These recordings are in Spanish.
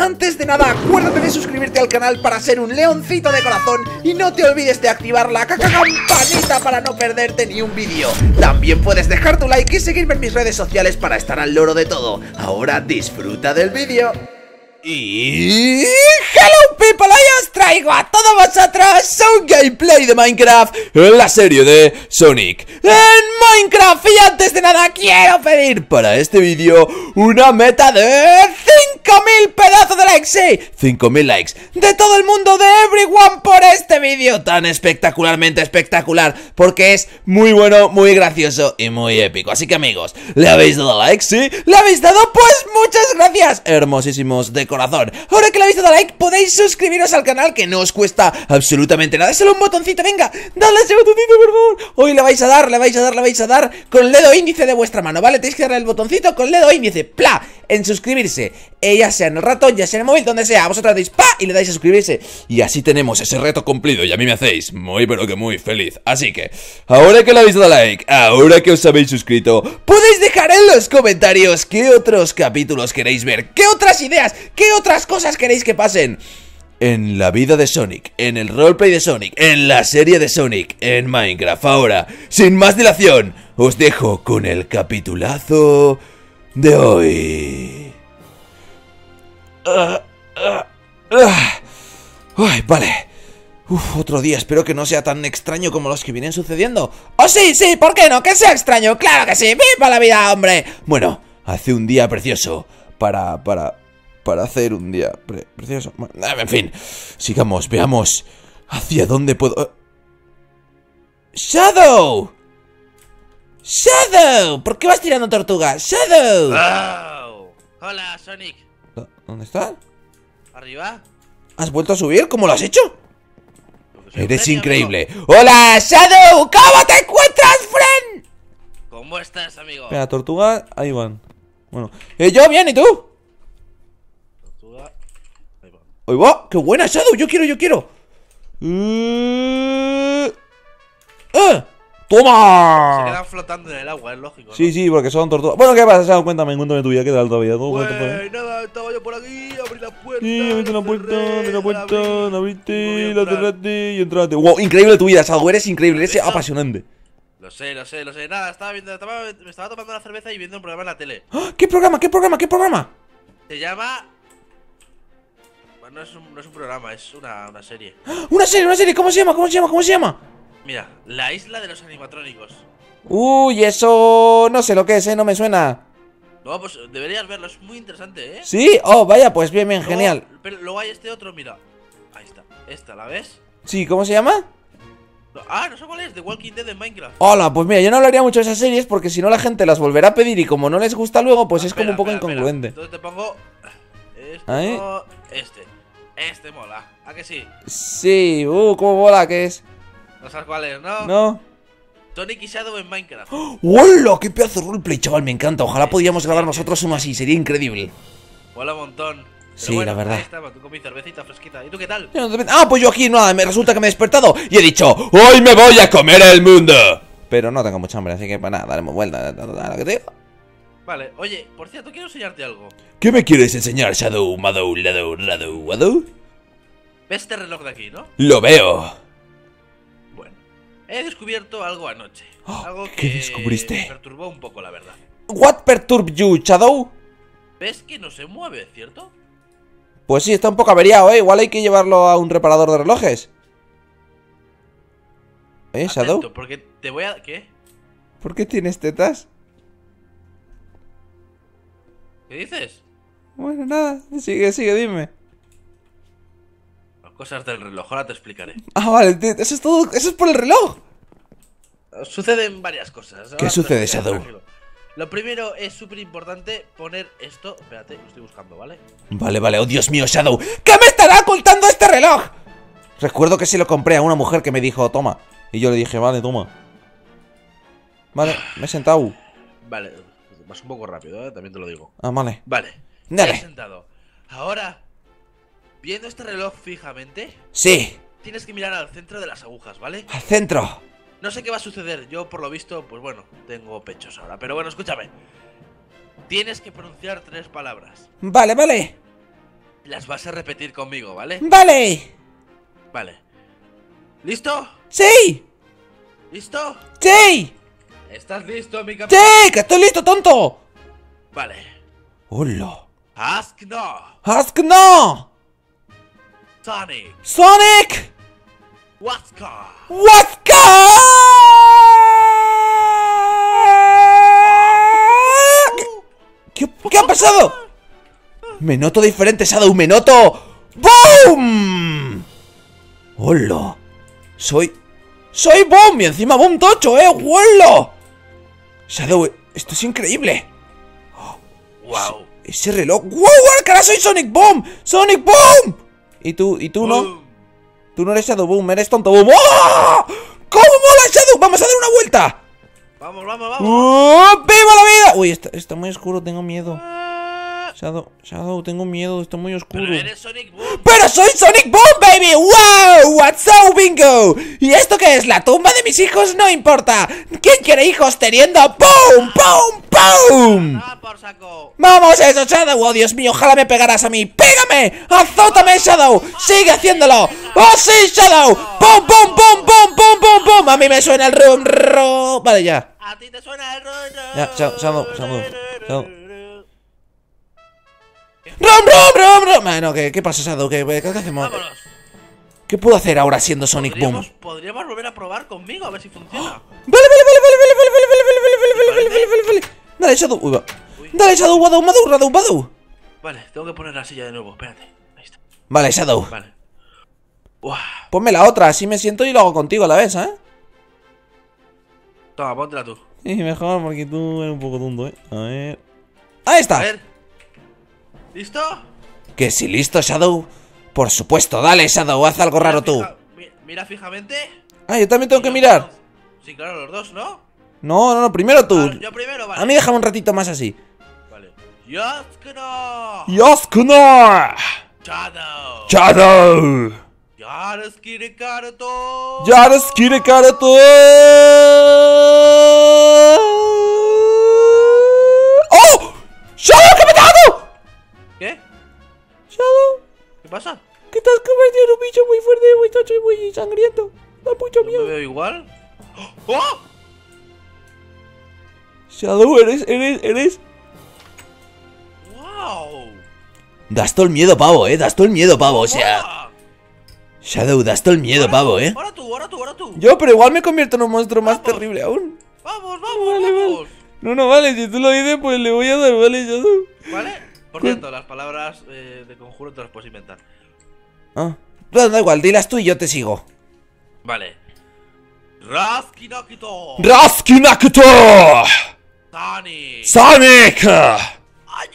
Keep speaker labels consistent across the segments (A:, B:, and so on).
A: Antes de nada, acuérdate de suscribirte al canal para ser un leoncito de corazón y no te olvides de activar la campanita para no perderte ni un vídeo. También puedes dejar tu like y seguirme en mis redes sociales para estar al loro de todo. Ahora disfruta del vídeo. Y... ¡Hello people! Hoy os traigo a todos vosotros un gameplay de Minecraft en la serie de Sonic en Minecraft. Y antes de nada quiero pedir para este vídeo una meta de 5000 pedazos de likes. Sí, 5000 likes de todo el mundo, de everyone, por este vídeo tan espectacularmente espectacular, porque es muy bueno, muy gracioso y muy épico. Así que amigos, ¿le habéis dado like? ¿Sí? ¿Le habéis dado? Pues muchas gracias, hermosísimos de corazón. Ahora que le habéis dado like, podéis suscribiros al canal, que no os cuesta absolutamente nada. Es solo un botoncito, venga, dadle a ese botoncito, por favor. Hoy le vais a dar con el dedo índice de vuestra mano, ¿vale? Tenéis que darle el botoncito con el dedo índice, ¡pla!, en suscribirse, ya sea en el ratón, ya sea en el móvil, donde sea. Vosotros dais ¡pa!, y le dais a suscribirse. Y así tenemos ese reto cumplido, y a mí me hacéis muy pero que muy feliz. Así que, ahora que le habéis dado like, ahora que os habéis suscrito, podéis dejar en los comentarios qué otros capítulos queréis ver, qué otras ideas, qué otras cosas queréis que pasen en la vida de Sonic, en el roleplay de Sonic, en la serie de Sonic, en Minecraft. Ahora, sin más dilación, os dejo con el capitulazo de hoy. Ay, vale. Otro día, espero que no sea tan extraño como los que vienen sucediendo. ¡Oh, sí, sí! ¿Por qué no? ¡Que sea extraño! ¡Claro que sí! ¡Viva la vida, hombre! Bueno, hace un día precioso para hacer un día precioso. Bueno, en fin, sigamos, veamos hacia dónde puedo... ¡Shadow! ¡Shadow! ¿Por qué vas tirando tortuga? ¡Shadow!
B: Oh. Hola, Sonic.
A: ¿Dónde estás?
B: ¿Arriba?
A: ¿Has vuelto a subir? ¿Cómo lo has hecho? Eres
B: genio,
A: increíble. Amigo. ¡Hola, Shadow! ¿Cómo te encuentras, friend?
B: ¿Cómo estás, amigo?
A: Espera, tortuga, ahí van. Bueno, yo bien, ¿y tú?
B: Tortuga, ahí va.
A: ¡Ahí va! ¡Qué buena, Shadow! ¡Yo quiero! ¡Toma!
B: Se quedan flotando en el agua, es lógico, ¿no?
A: Sí, porque son tortugas. Bueno, ¿qué pasa, Shadow? Cuéntame tu vida. ¿Qué tal todavía? ¿Todo
B: Pues
A: cuento,
B: nada, estaba yo por aquí, abrí la puerta.
A: Sí, abriste la puerta, la abriste, la
B: entrar.
A: cerraste y entraste. ¡Wow! Increíble tu vida, Shadow. Eres increíble, eres
B: ¿Eso?
A: apasionante.
B: Lo sé. Nada, me estaba tomando una cerveza y viendo un programa en la tele.
A: ¡Ah! ¿Qué programa?
B: Se llama... Bueno, no es un programa, es una serie.
A: ¡Ah! ¡Una serie! ¿Cómo se llama?
B: Mira, La Isla de los Animatrónicos.
A: Uy, eso... no sé lo que es, no me suena.
B: No, pues deberías verlo, es muy interesante, ¿eh?
A: ¿Sí? Oh, vaya, pues bien,
B: Luego,
A: genial.
B: Pero luego hay este otro, mira. Ahí está, esta, ¿la ves?
A: Sí, ¿cómo se llama?
B: No sé cuál es, The Walking Dead en Minecraft.
A: Hola, pues mira, yo no hablaría mucho de esas series porque si no la gente las volverá a pedir y como no les gusta luego, pues es como un poco incongruente.
B: Entonces te pongo...
A: ¿Ahí?
B: Este mola, ¿a que sí?
A: Sí, cómo mola que es.
B: No sabes cuál es, ¿no?
A: ¿No?
B: Sonic y Shadow en Minecraft.
A: ¡Hola! ¡Qué pedazo de roleplay, chaval! Me encanta. Ojalá podíamos grabar nosotros uno así. Sería increíble.
B: Mola un montón.
A: Sí,
B: Pero bueno,
A: la verdad.
B: Ahí estaba, tú con mi cervecita fresquita. ¿Y tú qué tal?
A: Pues yo aquí nada. Resulta que me he despertado y he dicho: ¡hoy me voy a comer el mundo! Pero no tengo mucha hambre, así que pues nada, daremos vuelta. ¿Qué te digo?
B: Vale, oye, por cierto, quiero enseñarte algo.
A: ¿Qué me quieres enseñar, Shadow? ¿Wadou?
B: ¿Ves este reloj de aquí, no?
A: Lo veo.
B: Bueno, he descubierto algo anoche. Algo
A: ¿Qué
B: que
A: descubriste?
B: me perturbó un poco, la verdad.
A: What perturb you, Shadow?
B: ¿Ves que no se mueve, cierto?
A: Pues sí, está un poco averiado, ¿eh? Igual hay que llevarlo a un reparador de relojes. Shadow?
B: Atento, porque te voy a... ¿Qué?
A: ¿Por qué tienes tetas?
B: ¿Qué dices?
A: Bueno, nada, sigue, dime.
B: Las cosas del reloj, ahora te explicaré.
A: Ah, vale, eso es todo, eso es por el reloj.
B: Suceden varias cosas.
A: ¿Qué sucede, Shadow?
B: Tranquilo. Lo primero es súper importante poner esto... Espérate, lo estoy buscando, ¿vale?
A: Vale, oh Dios mío, Shadow. ¿Qué me estará ocultando este reloj? Recuerdo que se lo compré a una mujer que me dijo, toma. Y yo le dije, vale, toma. Vale, me he sentado.
B: Vale, vas un poco rápido, también te lo digo.
A: Ah, vale.
B: Vale,
A: Dale.
B: me he sentado. Ahora, viendo este reloj fijamente,
A: Sí,
B: tienes que mirar al centro de las agujas, ¿vale?
A: al centro.
B: No sé qué va a suceder, yo por lo visto, pues bueno, tengo pechos ahora. Pero bueno, escúchame. Tienes que pronunciar 3 palabras.
A: Vale.
B: las vas a repetir conmigo, ¿vale?
C: Vale.
B: Vale. ¿Listo?
C: Sí.
B: ¿Listo?
C: Sí.
B: ¿Estás listo, mi campeón?
C: Sí, que estoy listo, tonto.
B: Vale.
C: Hola.
B: Ask no.
C: Ask no.
B: Sonic.
C: Sonic.
B: Watka.
C: Watka. ¿Qué ha pasado? Me noto diferente, Shadow, me noto. ¡Boom! ¡Hola! Soy Boom y encima Boom tocho, ¡Hola! Shadow, esto es increíble.
B: Wow.
C: Ese reloj. ¡Wow! ¡Ahora soy Sonic Boom! ¡Sonic Boom! ¿Y tú no?
B: Boom.
C: Tú no eres Shadow Boom, eres tonto Boom. ¡Oh! ¿Cómo mola Shadow? ¡Vamos a dar una vuelta!
B: Vamos, vamos, vamos.
C: ¡Oh! ¡Viva la vida! Uy, está muy oscuro, tengo miedo. Shadow, tengo miedo, está muy oscuro.
B: Pero eres Sonic Boom.
C: ¡Pero soy Sonic Boom, baby! ¡Wow! ¡What's up, bingo! ¿Y esto qué es? ¿La tumba de mis hijos? No importa. ¿Quién quiere hijos teniendo ¡boom! ¡Boom! ¡Boom!
B: ¡Ah, por saco!
C: ¡Vamos eso, Shadow! ¡Oh, Dios mío! ¡Ojalá me pegaras a mí! ¡Pégame! ¡Azótame, Shadow! ¡Sigue haciéndolo! ¡Oh, sí, Shadow! ¡Boom, boom, boom, boom, boom, boom, boom! A mí me suena el rum. Vale, ya.
B: A ti te suena el
C: Ya, Shadow. ¡Rum! Bueno, ¿qué pasa, Shadow? ¿Qué hacemos?
B: Vámonos.
C: ¿Qué puedo hacer ahora siendo Sonic Boom?
B: Podríamos volver a probar conmigo a ver si funciona.
C: Vale. Dale, Shadow. Uy, va. Dale, Shadow, Badu.
B: Vale, tengo que poner la silla de nuevo, espérate. Ahí está.
C: Vale, Shadow.
B: Vale. Uah.
C: Ponme la otra, así me siento y lo hago contigo a la vez, ¿eh?
B: Toma, póntela tú.
C: Sí, mejor porque tú eres un poco tonto, ¿eh? A ver. ¡Ahí está!
B: A ver. ¿Listo?
C: Que si listo, Shadow. Por supuesto, dale, Shadow, haz algo raro tú.
B: Mira fijamente.
C: Ah, yo también tengo que mirar.
B: Sí, claro, los dos, ¿no?
C: No, primero tú.
B: Yo primero, vale.
C: A mí déjame un ratito más así.
B: Vale. Yaskno.
C: ¡Yasknar!
B: Shadow.
C: ¡Shadow!
B: Yaskirikarato.
C: ¡Yaskirikarato! ¡Oh! ¡Shadow, que me ha dado!
B: ¿Qué?
C: ¡Shadow!
B: ¿Qué pasa?
C: Que te has convertido en un bicho muy fuerte, muy tocho y muy sangriento. Da mucho
B: ¿No me
C: miedo.
B: veo igual? ¡Oh!
C: Shadow, eres.
B: ¡Wow!
C: Das todo el miedo, pavo, das todo el miedo, pavo, o sea. Shadow, das todo el miedo, pavo,
B: Ahora tú.
C: Yo, pero igual me convierto en un monstruo más terrible aún.
B: Vamos.
C: Vale. No, vale, si tú lo dices, pues le voy a dar, vale, Shadow.
B: ¿Vale? Por cierto, las palabras de conjuro te las puedes inventar.
C: Ah, da igual, dilas tú y yo te sigo.
B: Vale. Raskinakito.
C: ¡Raskinakito! ¡Sonic!
B: Ay.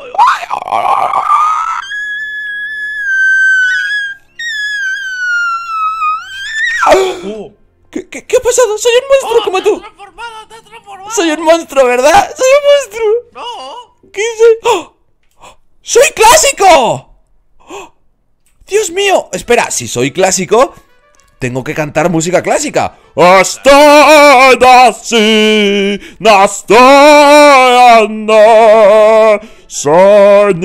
C: ¿Qué ha pasado? Soy un monstruo como tú.
B: ¡Te has transformado!
C: Soy un monstruo, ¿verdad? Soy un monstruo.
B: ¡No!
C: ¿Qué soy? ¡Oh! ¡Soy clásico! ¡Oh! ¡Dios mío! Espera, si soy clásico, tengo que cantar música clásica. Hasta así, Sonic.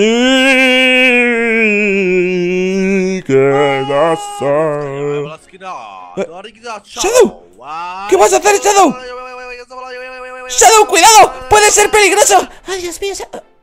C: ¡Shadow! ¿Qué vas a hacer, Shadow? ¡Shadow, cuidado! ¡Puede ser peligroso! ¡Ay, Dios mío!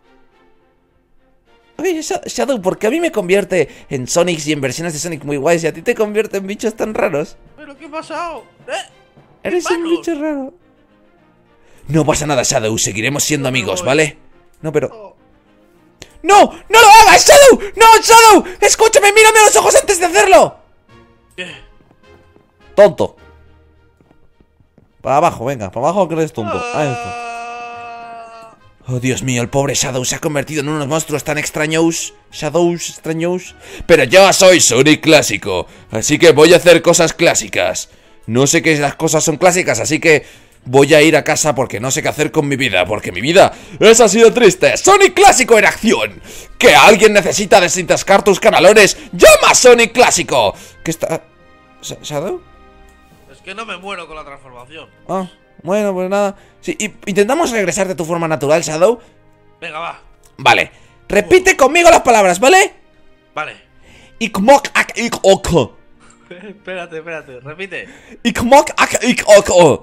C: Oye, Shadow, ¿por qué a mí me convierte en Sonic y en versiones de Sonic muy guays y a ti te convierte en bichos tan raros?
B: ¿Pero qué ha pasado?
C: Eres un bicho raro. No pasa nada, Shadow, seguiremos siendo amigos, ¿vale? No, pero... ¡No! ¡No lo hagas, Shadow! ¡No, Shadow! ¡Escúchame, mírame a los ojos antes de hacerlo!
B: ¿Qué?
C: Tonto. Para abajo, venga, para abajo que eres tonto. Ahí está. Oh, Dios mío, el pobre Shadow se ha convertido en unos monstruos tan extraños. Shadows extraños. Pero yo soy Sonic clásico, así que voy a hacer cosas clásicas. No sé qué las cosas son clásicas, así que voy a ir a casa porque no sé qué hacer con mi vida. Porque mi vida es así de triste. Sonic clásico en acción. Que alguien necesita desentascar tus canalones. ¡Llama a Sonic clásico! ¿Qué está...? ¿Shadow?
B: Es que no me muero con la transformación.
C: Ah, bueno, pues nada. Sí, intentamos regresar de tu forma natural, Shadow.
B: Venga, va.
C: Vale, repite conmigo las palabras, ¿vale?
B: Vale.
C: Ikmok ak ik-ok.
B: Espérate, repite.
C: Ikmok ak ik-ok.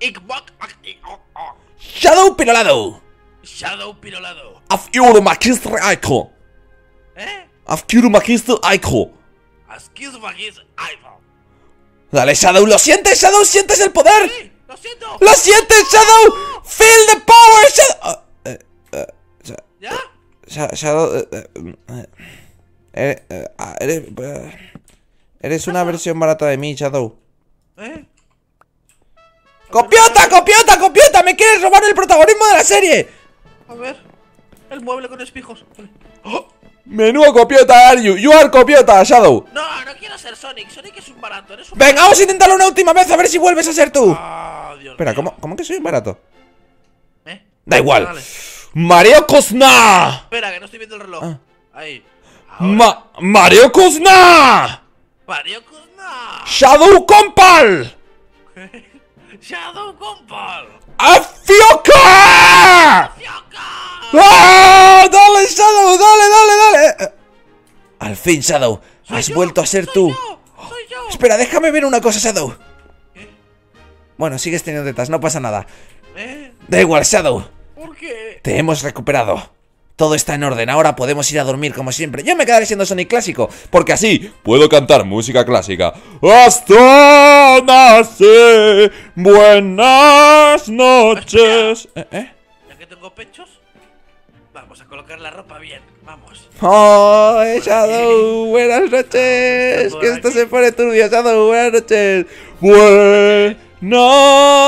C: Shadow pirolado.
B: Shadow pirolado.
C: Afkiru makistre aiko. Afkiru makistre aiko.
B: Excuse me, iPhone.
C: Dale, Shadow, ¿lo sientes, Shadow? ¿Sientes el poder?
B: Sí, lo siento.
C: ¡Lo sientes, Shadow! ¡Feel the power, Shadow!
B: ¿Ya?
C: Shadow... Eres una versión barata de mí, Shadow. ¡Copiota! ¡Me quieres robar el protagonismo de la serie!
B: A ver. El mueble con espijos.
C: ¡Oh! Menudo copiota are you. You are copiota, Shadow.
B: No quiero ser Sonic. Sonic es un barato. Eres un
C: Venga, vamos a intentarlo una última vez a ver si vuelves a ser tú.
B: Dios
C: Espera,
B: mío.
C: ¿cómo que soy un barato? Da
B: Vale,
C: igual.
B: vale.
C: Mario Kozna.
B: Espera, que no estoy viendo el reloj.
C: Ah.
B: Ahí.
C: Mario Kozna.
B: Mario Kuzma.
C: Shadow Compal.
B: Shadow Compal.
C: ¡Afioka! ¡Ah! ¡Dale, Shadow! ¡Dale! Al fin, Shadow, has vuelto a ser tú.
B: Soy yo.
C: Espera, déjame ver una cosa, Shadow. Bueno, sigues teniendo tetas, no pasa nada. Da igual, Shadow.
B: ¿Por qué?
C: Te hemos recuperado. Todo está en orden, ahora podemos ir a dormir como siempre. Yo me quedaré siendo Sonic clásico, porque así puedo cantar música clásica. Hasta nace, buenas noches.
B: Ya que tengo pechos, vamos a colocar la ropa bien. Vamos.
C: ¡Oh, Shadow! ¡Buenas noches! Que esto se pone turbio, Shadow. ¡Buenas noches! Buenas noches.
D: 「
C: noches.